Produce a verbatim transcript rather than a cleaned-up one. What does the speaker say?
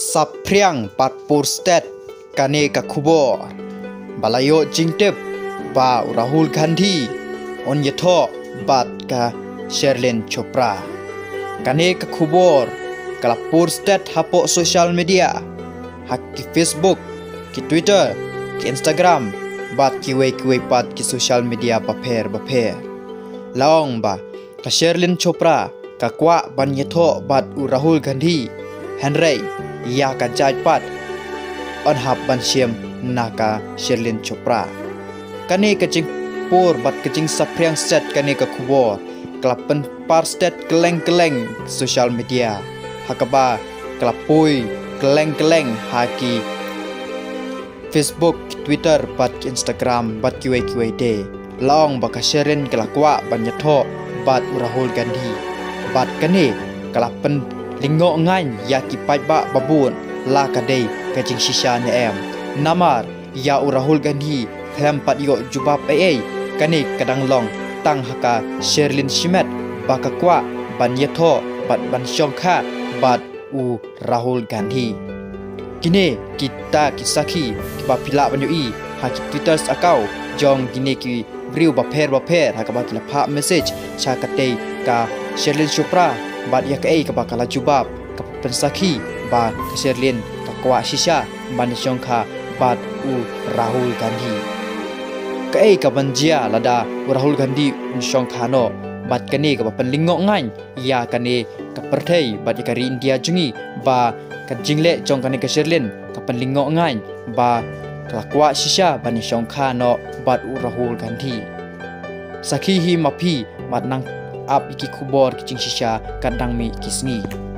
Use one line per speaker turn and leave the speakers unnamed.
Sapriang pat Purstet kane ka khubor balayo jingtep ba Rahul Gandhi on yatho bat ka Sherlyn Chopra kane ka khubor kala Purstet hapo social media hak ki Facebook ki Twitter ki Instagram bat ki we ki we pat ki social media ba pher ba pher laong ba ka Sherlyn Chopra ka kwa ban yatho bat u Rahul Gandhi Henry ya ka jai pat on hab ban siam naka Sherlyn Chopra kane ka jing por bat ka jing sapriang set kane ka khubor klapen par stet keleng-keleng social media hakaba klapui keleng-keleng haki Facebook Twitter bat Instagram bat kiwe kiwe de long ba ka Sherlyn kelakwa ban yatho bat Rahul Gandhi bat kane klapen lingo ngan ya ki pai ba babun la ka dei ka jing shisha ne em namar ya u Rahul Gandhi them pat yo jubab ai kane kadang long tang haka Sherlyn Shimet ba ka kwa ban yatho bat ban shongkha bat u Rahul Gandhi kine kita kisaki ki ba pila ban yo i ha ki Twitter akau jong kine ki riu ba pher ba pher ha ka ba ki pha message cha ka te ka Sherlyn Chopra bat ya kai ka bakala jubab ka pensaki bat ka Sherlyn ka kwa shisha ban shongkha bat u Rahul Gandhi kai ka banjia lada u Rahul Gandhi un shongkha no bat kane ka penlingo ngan ya kane ka perthai bat ka ri India jungi ba ka jingle jong kane ka Sherlyn ka penlingo ngan ba ka kwa shisha ban shongkha no bat u Rahul Gandhi sakhi hi mapi mat nang ap iki khubor ki jing shisha kadang mi kisni